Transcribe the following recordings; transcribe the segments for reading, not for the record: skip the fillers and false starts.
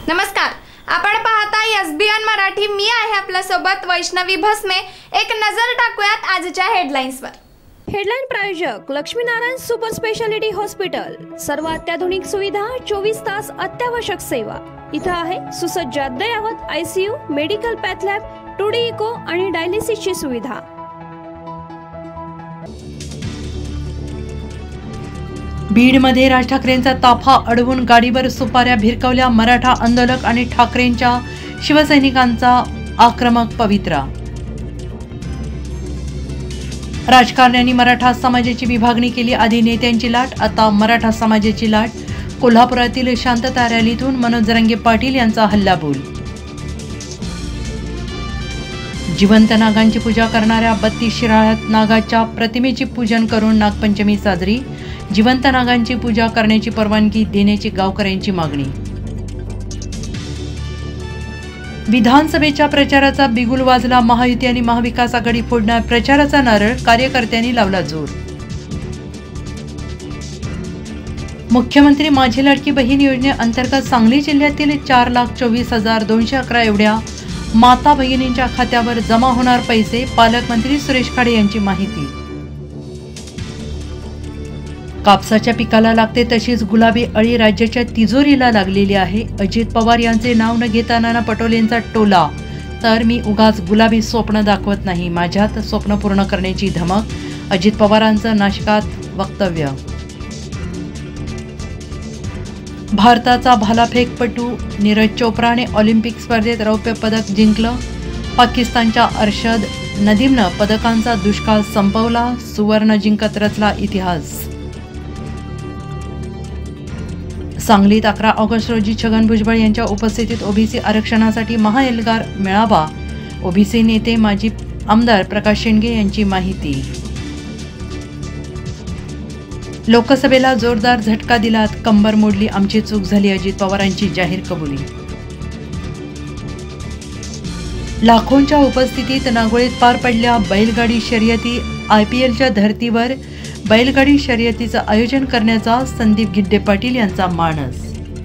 नमस्कार, आपण पाहता एसबीएन मराठी। मी आहे आपल्या सोबत वैष्णवी भस्मे। एक नजर टाकूयात आजच्या हेडलाईन्सवर। हेडलाईन प्रायोजक लक्ष्मीनारायण सुपर स्पेशालिटी हॉस्पिटल। सर्व अत्याधुनिक सुविधा, 24 तास अत्यावश्यक सेवा। इथं आहे सुसज्ज अद्ययावत ICU, medical path lab, 2D echo आणि डायलिसिसची सुविधा। बीडमध्ये राज ठाकरेंचा ताफा अडवून गाडीवर सुपाऱ्या भिरकवल्या। मराठा आंदोलक आणि ठाकरेंच्या शिवसैनिकांचा आक्रमक पवित्रा। राजकारण्यांनी मराठा समाजाची विभागणी केली। आधी नेत्यांची लाट, आता मराठा समाजाची लाट। कोल्हापुरातील शांतता रॅलीतून मनोज जरांगे पाटील यांचा हल्लाबोल। जिवंत नागांची पूजा करणाऱ्या 32 शिराळ्यात नागाच्या प्रतिमेची पूजन करून नागपंचमी साजरी। जिवंत नागांची पूजा करण्याची परवानगी देण्याची गावकऱ्यांची मागणी। विधानसभेच्या प्रचाराचा बिगुल वाजला। महायुती आणि महाविकास आघाडी फोडणार प्रचाराचा नारळ, कार्यकर्त्यांनी लावला जोर। मुख्यमंत्री माझी लाडकी बहीण योजनेअंतर्गत सांगली जिल्ह्यातील 4,24,211 एवढ्या माता भगिनींच्या खात्यावर जमा होणार पैसे। पालकमंत्री सुरेश खाडे यांची माहिती। कापसाच्या पिकाला लागते तशीच गुलाबी अळी राज्याच्या तिजोरीला लागलेली आहे। अजित पवार यांचे नाव न घेता नाना पटोलेंचा टोला। तर मी उगाच गुलाबी स्वप्न दाखवत नाही, माझ्यात स्वप्न पूर्ण करण्याची धमक। अजित पवारांचं नाशकात वक्तव्य। भारताचा भालाफेकपटू नीरज चोप्राने ऑलिम्पिक स्पर्धेत रौप्य पदक जिंकलं। पाकिस्तानच्या अर्शद नदीमनं पदकांचा दुष्काळ संपवला। सुवर्ण जिंकत रचला इतिहास। सांगलीत 11 ऑगस्ट रोजी छगन भुजबळ यांच्या उपस्थितीत ओबीसी आरक्षणासाठी महाएल्गार मेळावा। ओबीसी नेते माजी आमदार प्रकाश शेंडगे यांची माहिती। लोकसभेला जोरदार झटका दिलात, कंबर मोडली, आमची चूक झाली, अजित पवारांची जाहीर कबुली। लाखोंच्या उपस्थितीत नागोळीत पार पडल्या बैलगाडी शर्यती। IPLच्या धर्तीवर बैलगाडी शर्यतीचं आयोजन करण्याचा संदीप गिड्डे पाटील यांचा मानस।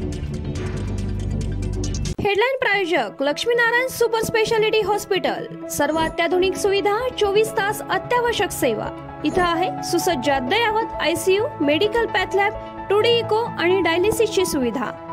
हेडलाईन प्रायोजक लक्ष्मीनारायण सुपर स्पेशालिटी हॉस्पिटल। सर्व अत्याधुनिक सुविधा, 24 तास अत्यावश्यक सेवा। इथं आहे सुसज्ज अद्ययावत ICU, medical path lab, 2D echo आणि डायलिसिसची सुविधा।